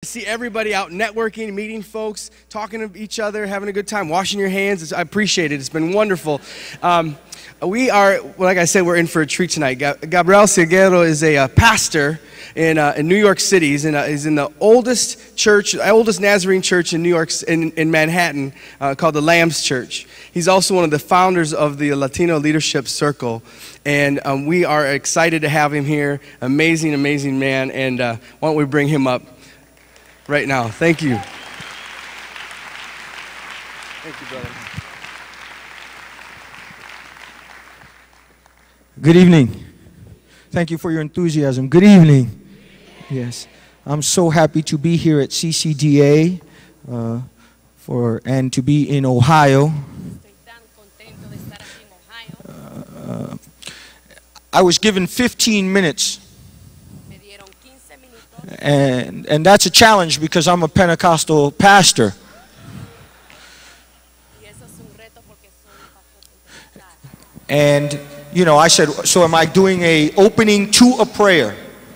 see everybody out networking, meeting folks, talking to each other, having a good time, washing your hands. I appreciate it. It's been wonderful. We are, like I said, we're in for a treat tonight. Gabriel Seguero is a pastor in New York City. He's in the oldest church, oldest Nazarene church in New York, in Manhattan, called the Lambs Church. He's also one of the founders of the Latino Leadership Circle, and we are excited to have him here. Amazing, amazing man, and why don't we bring him up right now? Thank you. Thank you, brother. Good evening. Thank you for your enthusiasm. Good evening. Yes, I'm so happy to be here at CCDA and to be in Ohio. I was given 15 minutes, and that's a challenge because I'm a Pentecostal pastor. And you know, I said, so am I doing a opening to a prayer?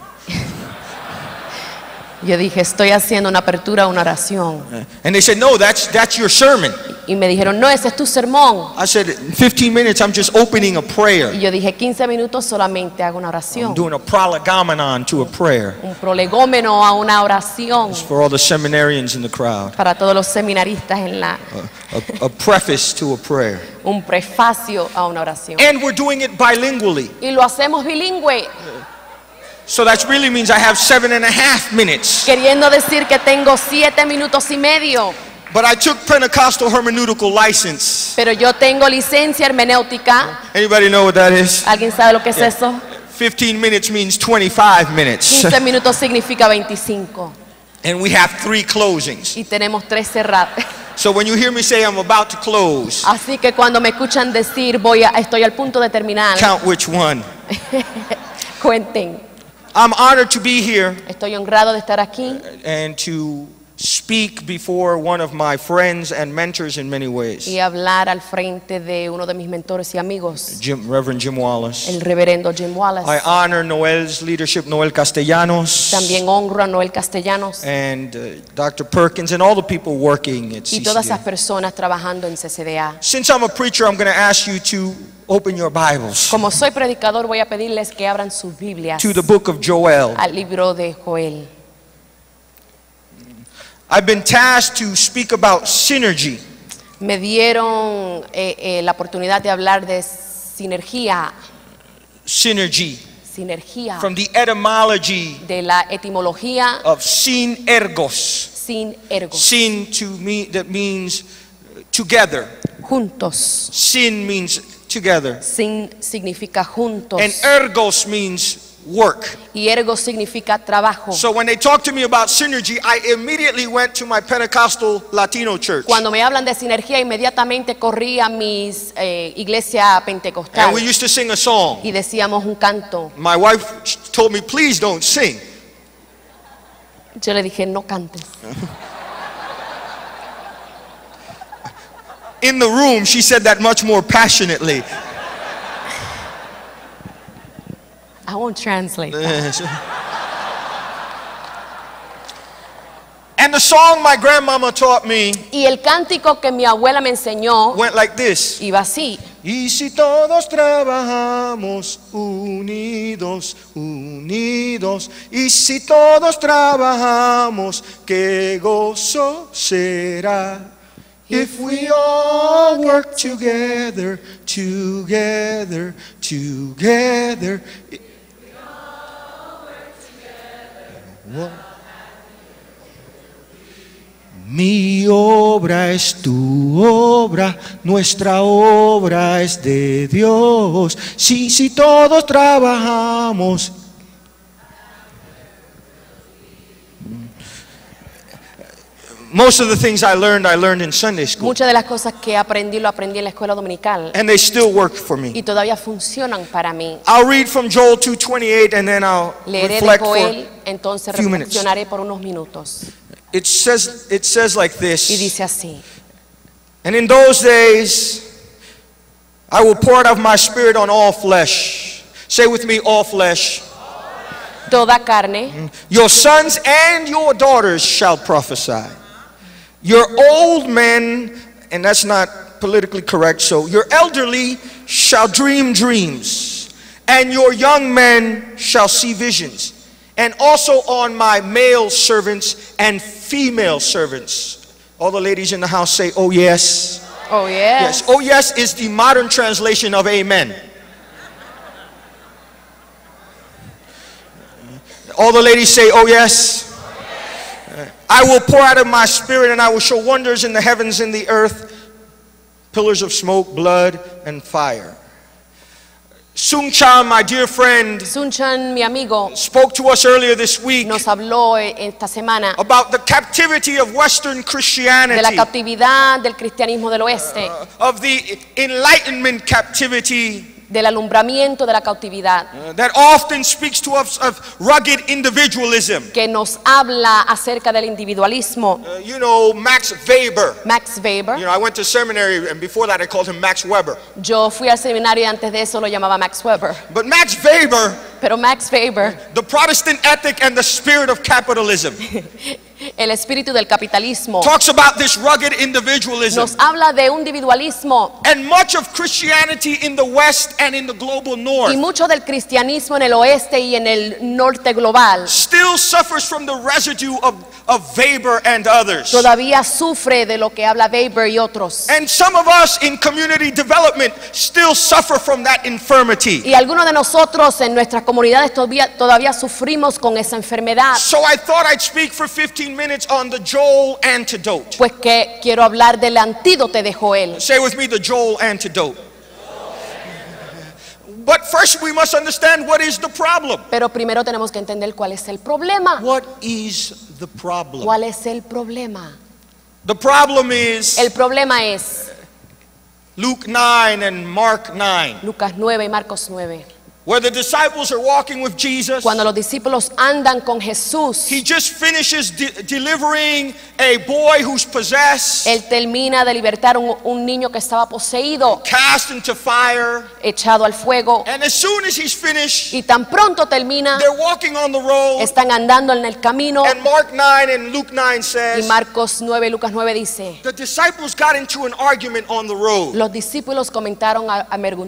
Yo dije, estoy haciendo una apertura, una oración. And they said, no, that's your sermon. Y me dijeron, no, ese es tu sermón. I said, in 15 minutes, I'm just opening a prayer. Y yo dije, 15 minutos solamente hago una oración. I'm doing a prolegomena to a prayer. Un prolegómeno a una oración. It's for all the seminarians in the crowd. Para todos los seminaristas en la. A preface to a prayer. Un prefacio a una oración. And we're doing it bilingually. Y lo hacemos bilingüe. So that really means I have 7.5 minutes. Queriendo decir que tengo 7 minutos y medio. But I took Pentecostal hermeneutical license. Pero yo tengo licencia hermenéutica. Anybody know what that is? ¿Alguien sabe lo que es eso? 15 minutes means 25 minutes. 15 minutos significa 25. And we have 3 closings. Y tenemos 3 cerradas. So when you hear me say I'm about to close, así que cuando me escuchan decir estoy al punto de terminar. Count which one. Cuenten. I'm honored to be here. Estoy honrado de estar aquí. And to speak before one of my friends and mentors in many ways. Y hablar al frente de uno de mis mentores y amigos. Reverend Jim Wallace. El reverendo Jim Wallace. I honor Noel's leadership, Noel Castellanos. También honro a Noel Castellanos. And Dr. Perkins and all the people working at CCDA. Y todas esas personas trabajando en CCDA. Since I'm a preacher, I'm going to ask you to open your Bibles. Como soy predicador, voy a pedirles que abran sus Biblias. To the book of Joel. Al libro de Joel. I've been tasked to speak about synergy. Me dieron la oportunidad de hablar de sinergia. Synergy. Sinergia. From the etymology. De la etimología. Of synergos. Synergos. Syn to me that means together. Juntos. Syn means together. Syn significa juntos. And ergos means work. Y ergo significa trabajo. So when they talk to me about synergy, I immediately went to my Pentecostal Latino church. Cuando me hablan de sinergia, inmediatamente corrí a mis iglesia pentecostal. And we used to sing a song. Y decíamos un canto. My wife told me, please don't sing. Yo le dije, no cantes. In the room, she said that much more passionately. I won't translate. And the song my grandmama taught me. Y el cántico que mi abuela me enseñó. Went like this. Iba así. Y si todos trabajamos unidos, unidos. Y si todos trabajamos, qué gozo será. If we all work together, together, together. Mi obra es tu obra, nuestra obra es de Dios. Si todos trabajamos. Most of the things I learned in Sunday school. Muchas de las cosas que aprendí lo aprendí en la escuela dominical. And they still work for me. Y todavía funcionan para mí. I'll read from Joel 2:28 and then I'll reflect for entonces a few minutes. reflexionaré por unos minutos. It says like this. Y dice así. And in those days I will pour out of my spirit on all flesh. Say with me, all flesh. toda carne, Your sons and your daughters shall prophesy. Your old men, and that's not politically correct, so your elderly shall dream dreams, and your young men shall see visions. And also on my male servants and female servants. All the ladies in the house say, oh yes. oh yes, Yes, oh yes is the modern translation of amen. All the ladies say, oh yes. I will pour out of my spirit and I will show wonders in the heavens and the earth, pillars of smoke, blood, and fire. Sung Chan, my dear friend, Sun Chan, mi amigo, spoke to us earlier this week nos habló esta semana about the captivity of Western de la Christianity, cautividad del cristianismo del oeste, of the Enlightenment captivity del alumbramiento de la cautividad, that often speaks to us of rugged individualism. que nos habla acerca del individualismo. You know, Max Weber. Max Weber, You know, I went to seminary and before that I called him Max Weber. yo fui al seminario y antes de eso lo llamaba Max Weber, But Max Weber, pero Max Weber, the Protestant ethic and the spirit of capitalism, el espíritu del capitalismo, talks about this rugged individualism. nos habla de un individualismo. And much of Christianity in the West and in the global North Y mucho del cristianismo en el oeste y en el norte global still suffers from the residue of Weber and others. todavía sufre de lo que habla Weber y otros. And some of us in community development still suffer from that infirmity. Y algunos de nosotros en nuestras comunidades todavía sufrimos con esa enfermedad. So I thought I'd speak for 15 minutes on the Joel antidote. Pues que quiero hablar del antídoto de Joel. Say with me, the Joel antidote. But first we must understand what is the problem. Pero primero tenemos que entender cuál es el problema. What is the problem? ¿Cuál es el problema? The problem is El problema es Luke 9 and Mark 9, Lucas 9 y Marcos 9. where the disciples are walking with Jesus. Cuando los discípulos andan con Jesús, He just finishes delivering a boy who's possessed, Él termina de libertar un niño que estaba poseído, cast into fire, echado al fuego. and as soon as he's finished, Y tan pronto termina, they're walking on the road, están andando en el camino. and Mark 9 and Luke 9 Y says, Marcos 9 y Lucas 9 dice, the disciples got into an argument on the road, los discípulos comentaron a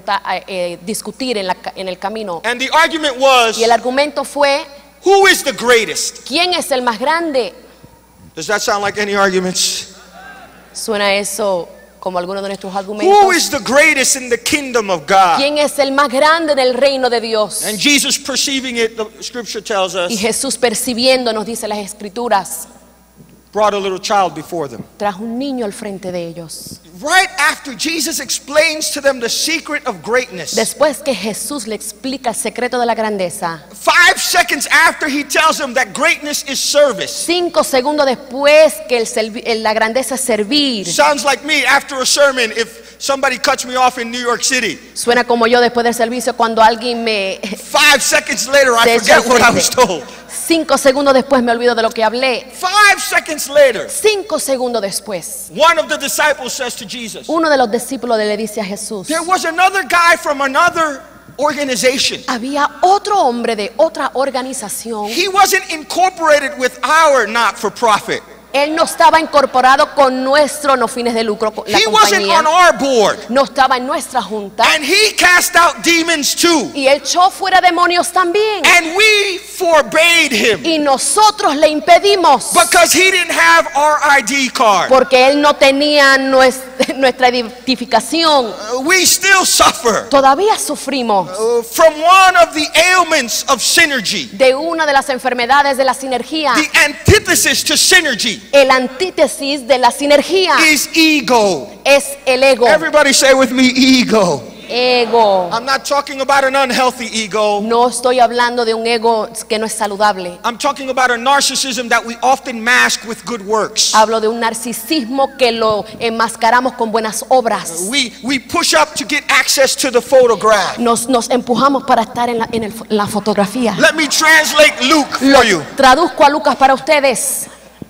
discutir en el camino. and the argument was, Y el argumento fue, who is the greatest? ¿quién es el más grande? Does that sound like any arguments? ¿Suena eso como alguno de nuestros Who argumentos? is the greatest in the kingdom of God? ¿Quién es el más grande en el reino de Dios? And Jesus perceiving it, the scripture tells us, Y Jesús, percibiendo, nos dice las escrituras, brought a little child before them. trajo un niño al frente de ellos. Right after Jesus explains to them the secret of greatness, Después que Jesús le explica el secreto de la grandeza, 5 seconds after he tells them that greatness is service. 5 segundos después que la grandeza es servir. Sounds like me after a sermon if somebody cuts me off in New York City. Suena como yo después del servicio cuando alguien me 5 seconds later I Se forget echa what I frente. was told. 5 segundos después me olvido de lo que hablé. 5 seconds later, 5 segundos después, one of the disciples says to Jesus, uno de los discípulos le dice a Jesús, there was another guy from another organization. había otro hombre de otra organización. He wasn't incorporated with our not-for-profit. Él no estaba incorporado con nuestro no fines de lucro, la He wasn't compañía. on our board. No estaba en nuestra junta. And he cast out demons too. Y él echó fuera demonios también. And we forbade him Y nosotros le impedimos. because he didn't have our ID card. Porque él no tenía nuestra identificación. We still suffer Todavía sufrimos from one of the ailments of synergy. de una de las enfermedades de la sinergia. The antithesis to synergy El antítesis de la sinergia is ego. es el ego. Everybody say with me, ego. Ego. I'm not talking about an unhealthy ego. No estoy hablando de un ego que no es saludable. I'm talking about a narcissism that we often mask with good works. Hablo de un narcisismo que lo enmascaramos con buenas obras. We push up to get access to the photograph. Nos empujamos para estar en la fotografía. Let me translate Luke Lo for you. traduzco a Lucas para ustedes.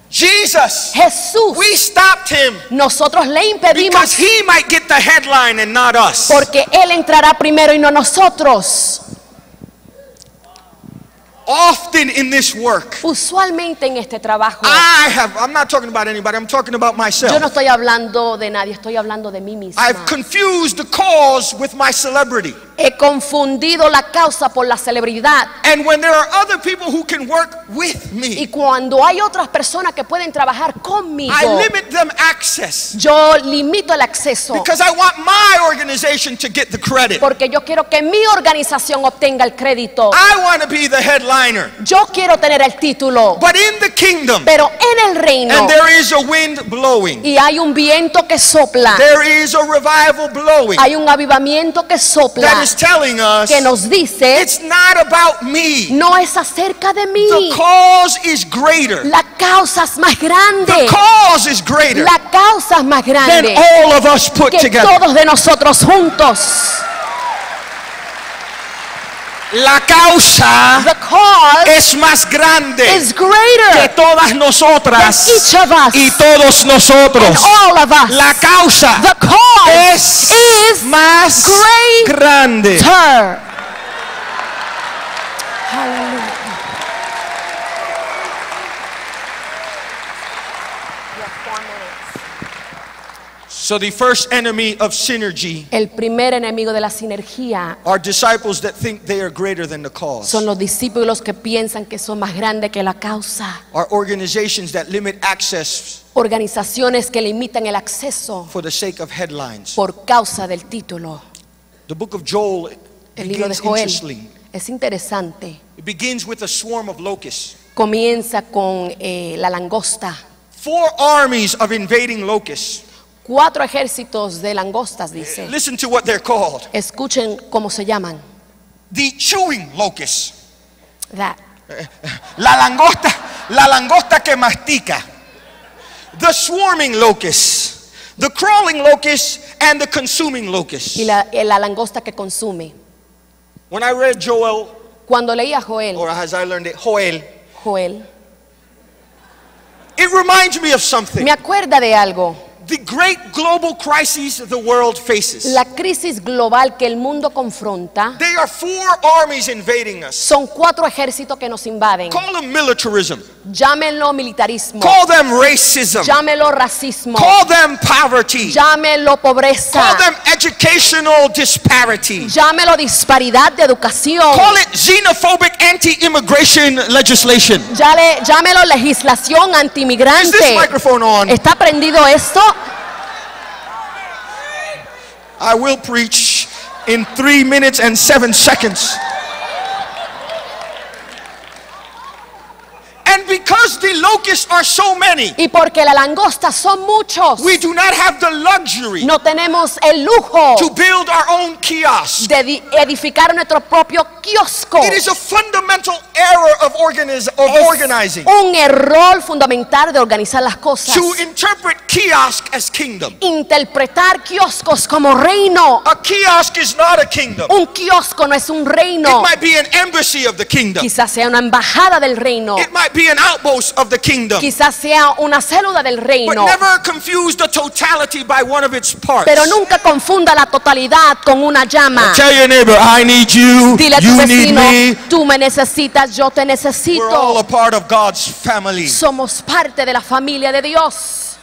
Jesus, Jesús, we stopped him nosotros le impedimos because he might get the headline and not us. porque él entrará primero y no nosotros. Often in this work, Usualmente en este trabajo, I'm not talking about anybody, I'm talking about yo no myself. estoy hablando de nadie, estoy hablando de mí misma. I've confused the cause with my celebrity. He confundido la causa por la celebridad. And when there are other people who can work with Y me, cuando hay otras personas que pueden trabajar conmigo, I limit them access yo limito el acceso. because I want my organization to get the credit. Porque yo quiero que mi organización obtenga el crédito. I want to be the headliner. Yo quiero tener el título. But in the kingdom, Pero en el reino, and there is a wind blowing, y hay un viento que sopla, there is a revival blowing hay un avivamiento que that sopla, is telling us que nos dice, it's not about me. no es acerca de The mí. cause is greater. La causa es más The grande. cause is greater La causa es más than grande all of us put que together. todos de nosotros juntos. La causa The cause es más grande is que greater todas nosotras than each of us y todos nosotros. and all of us. La causa The cause es is más greater. grande. Hallelujah. So the first enemy of synergy El primer enemigo de la sinergia are disciples that think they are greater than the cause. son los discípulos que piensan que son más grandes que la causa. Are organizations that limit access Organizaciones que limitan el acceso for the sake of headlines. por causa del título. The book of Joel El libro de begins Joel interestingly. es interesante. It begins with a swarm of locusts. Comienza con la langosta. 4 armies of invading locusts. 4 ejércitos de langostas, dice. Listen to what they're called. Escuchen cómo se llaman. The chewing locusts. That. La langosta que mastica. The swarming locusts. The crawling locusts and the consuming locusts. Y la langosta que consume. When I read Joel, Cuando leía Joel, or as I learned it, Joel, it reminds me of something. me acuerda de algo. The great global crises the world faces. La crisis global que el mundo confronta They are 4 armies invading us. son 4 ejércitos que nos invaden. Call them militarism. Llámenlo militarismo. Call them racism. Llámelo racismo. Call them poverty. Llámelo pobreza. Call them educational disparity. Llámelo disparidad de educación. Call it xenophobic anti-immigration legislation. Llámelo legislación Is this antimigrante. microphone on? ¿Está prendido esto? I will preach in 3 minutes and 7 seconds. And because the locusts are so many, Y porque la langosta son muchos, we do not have the luxury no tenemos el lujo to build our own kiosk. de edificar nuestro propio kiosco. It is a fundamental error of organizing Es un error fundamental de organizar las cosas. to interpret kiosk as kingdom. Interpretar kioscos como reino. A kiosk is not a kingdom. Un kiosco no es un It reino. might be an embassy of the kingdom. Quizás sea una embajada del reino. It might be an outpost of the kingdom. Quizás sea una célula del But reino. never confuse the totality by one of its parts. Pero nunca confunda la totalidad con una llama. Tell your neighbor, I need you, Dile a tu you need vecino, me. tú me necesitas, yo te We're all necesito. a part of God's family. Somos parte de la familia de Dios.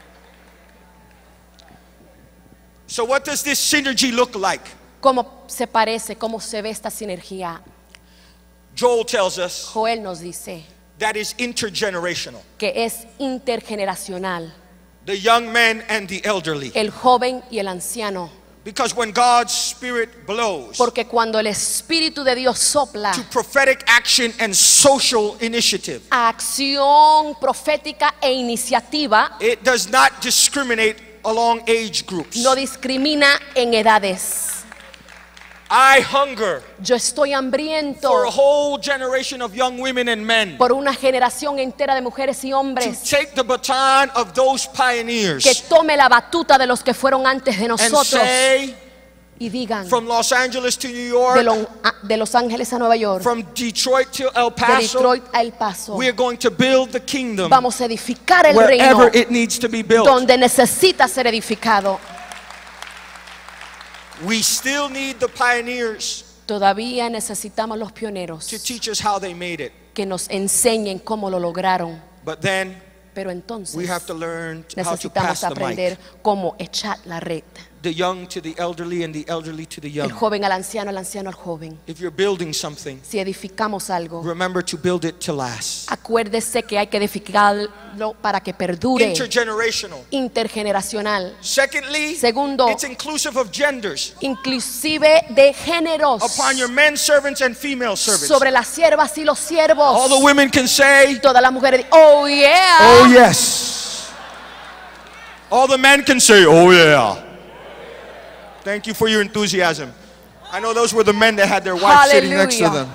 So what does this synergy look like? ¿Cómo se parece, cómo se ve esta sinergia? Joel tells us Joel nos dice that is intergenerational. que es intergeneracional. The young man and the elderly. El joven y el anciano. Because when God's Spirit blows Porque cuando el Espíritu de Dios sopla to prophetic action and social initiative, a acción profética e iniciativa, it does not discriminate along age groups. no discrimina en edades. I hunger Yo estoy hambriento for a whole generation of young women and men por una generación entera de mujeres y to hombres take the baton of those que pioneers tome la batuta de los que fueron antes de and nosotros say, y digan from Los Angeles to New York, de Los Ángeles a Nueva York, from Detroit to El de Paso, Detroit a El Paso, we are going to build the kingdom vamos a edificar el wherever reino it needs to be built. donde necesita ser edificado. We still need the pioneers Todavía necesitamos los pioneros to teach us how they made it. que nos enseñen cómo lo lograron. But then Pero entonces we have to learn how to necesitamos pass the aprender mic. cómo echar la red. The young to the elderly and the elderly to the El young. joven al anciano al joven. If you're building something, Si edificamos algo, remember to build it to last. acuérdese que hay que edificarlo para que perdure. Intergenerational. Intergeneracional. Secondly, Segundo, it's inclusive of genders. inclusive de géneros. Upon your men servants and female servants. Sobre las siervas y los All siervos. the women can say, Todas las mujeres, oh yeah. oh yes. All the men can say, oh yeah. Thank you for your enthusiasm. I know those were the men that had their wives sitting next to Hallelujah. them.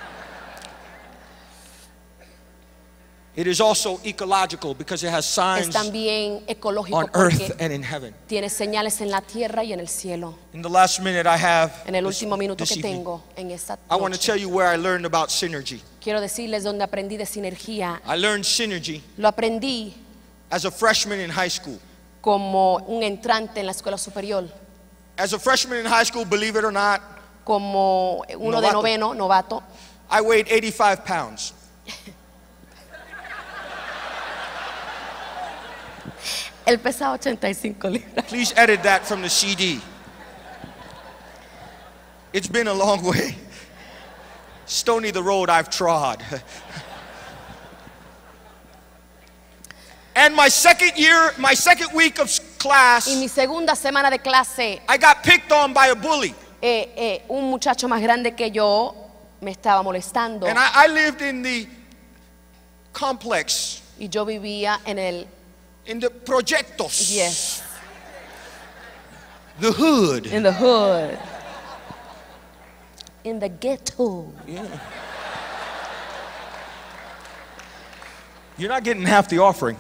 It is also ecological because it has Es signs también ecológico on earth porque and in heaven. tiene señales en la tierra y en el cielo. In the last minute I have En el this, último minuto this que evening, tengo en esta I want to noche, tell you where I learned about synergy. quiero decirles donde aprendí de sinergia. I learned synergy Lo aprendí as a freshman in high school. como un entrante en la escuela superior, As a freshman in high school, believe it or not, como uno de Novato. noveno, novato. I weighed 85 pounds. Él pesaba 85 libras. Please edit that from the CD. It's been a long way. Stony the road I've trod. And my second week of class, Y mi segunda semana de clase, I got picked on by a bully. un muchacho más grande que yo me estaba molestando. And I lived in the complex, Y yo vivía en el, in the proyectos, yes, the hood. in the hood, in the ghetto. You're not getting half the offering.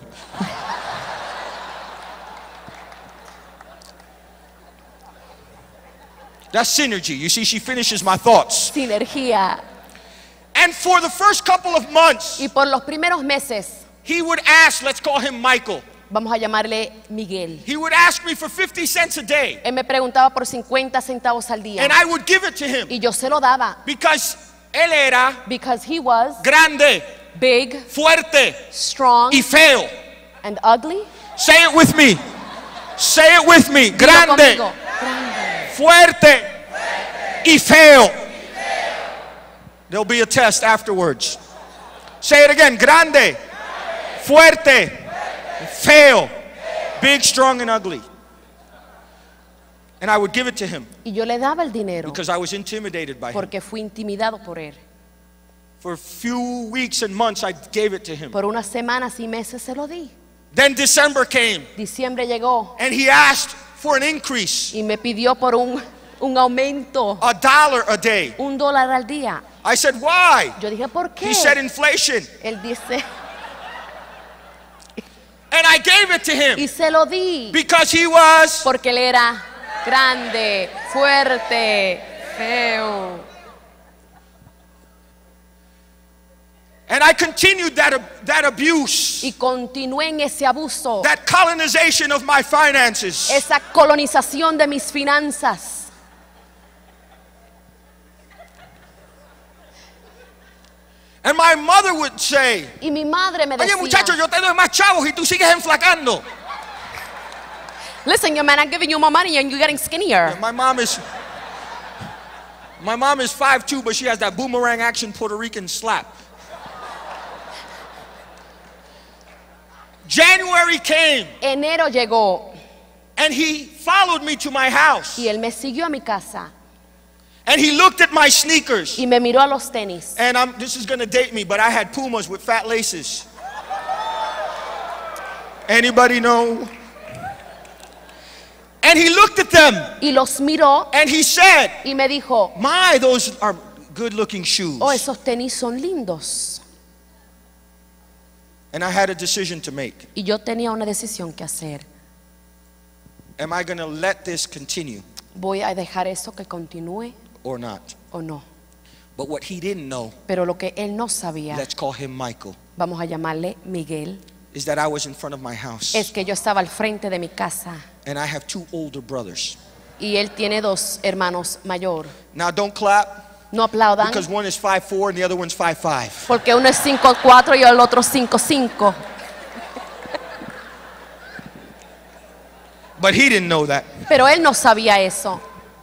That's synergy. You see, she finishes my thoughts. Sinergia. And for the first couple of months, Y por los primeros meses, he would ask, let's call him Michael. vamos a llamarle Miguel. He would ask me for 50 cents a day. Él me preguntaba por 50 centavos al día. And I would give it to him. Y yo se lo daba. Because él era Because he was grande, big, fuerte strong, y feo. and ugly. Say it with me. Say it with me. Dilo Grande, conmigo. Grande. fuerte y feo. There'll be a test afterwards. Say it again. Grande, fuerte, feo, big, strong, and ugly. And I would give it to him Y yo le daba el dinero because I was intimidated by him. porque fui intimidado por él. For a few weeks and months, I gave it to him. Por unas semanas y meses se lo di. Then December came, Diciembre llegó and he asked for an increase, y me pidió por un aumento, $1 a day. $1 al día. I said, why? Yo dije, ¿por qué? He said inflation. Él dice, And I gave it to him y se lo di because he was, porque él era grande, fuerte, feo. and I continued that abuse, Y continué en ese abuso, that colonization of my finances. esa colonización de mis finanzas. And my mother would say, Y mi madre me oye decía, muchacho, yo te doy más chavos y tú sigues enflacando. listen, young man, I'm giving you more money and you're getting skinnier. My mom is 5'2", but she has that boomerang action Puerto Rican slap. January came, Enero llegó and he followed me to my house, y él me siguió a mi casa and he looked at my sneakers. y me miró a los tenis. And this is gonna date me, but I had Pumas with fat laces. Anybody know? And he looked at them Y los miró and he said, y me dijo, my, those are good looking shoes. oh, esos tenis son lindos. And I had a decision to make. Y yo tenía una decisión que hacer. Am I gonna let this continue ¿Voy a dejar eso que continúe or not? o no? But what he didn't know, Pero lo que él no sabía, let's call him Michael, vamos a llamarle Miguel, is that I was in front of my house es que yo estaba al frente de mi casa and I have 2 older brothers. y él tiene 2 hermanos mayor. Now don't clap. No aplaudan. Because one is 5'4" and the other one's 5'5". Porque uno es 5'4" y el otro 5'5". But he didn't know that. Pero él no sabía eso.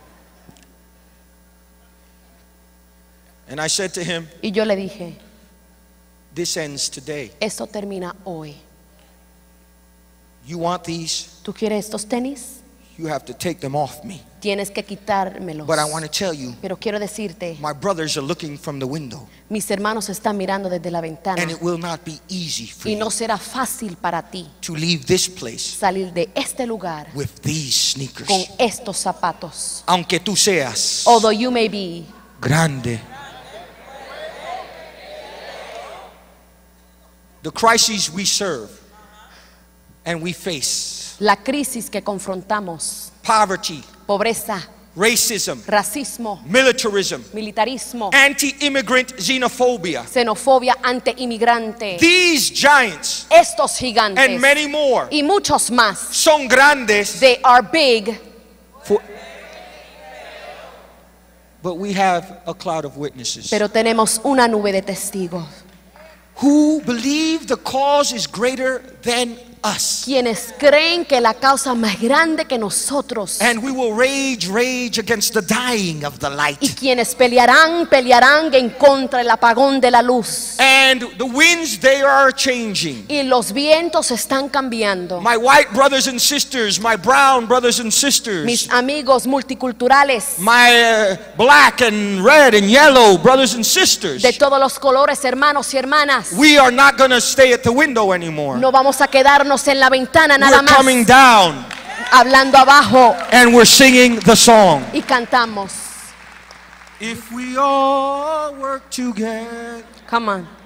And I said to him, Y yo le dije, this ends today. esto termina hoy. You want these? ¿Tú quieres estos tenis? You have to take them off me. Tienes que quitármelos. But I want to tell you, Pero quiero decirte, my brothers are looking from the window, mis hermanos están mirando desde la ventana. and it will not be easy for Y you no será fácil para ti to leave this place salir de este lugar with these sneakers. con estos zapatos. Aunque tú seas Although you may be grande. The crises we serve and we face, la crisis que confrontamos, poverty, pobreza, racism, racismo, militarism, militarismo, anti-immigrant xenophobia, xenofobia anteinmigrante, these giants estos gigantes and many more y muchos más, son grandes, they are big, but we have a cloud of witnesses pero tenemos una nube de testigos who believe the cause is greater than us. quienes creen que la causa más grande que nosotros, And we will rage against the dying of the light. y quienes pelearán en contra del apagón de la luz. And the winds, they are changing. Y los vientos están cambiando. My white brothers and sisters, my brown brothers and Mis sisters, amigos multiculturales my black and red and yellow brothers and sisters, de todos los colores, hermanos y hermanas, we are not going to stay at the window anymore. no vamos a quedarnos en la ventana nada We're más, coming down hablando abajo, and we're singing the song. y cantamos. If we all work together. Come on.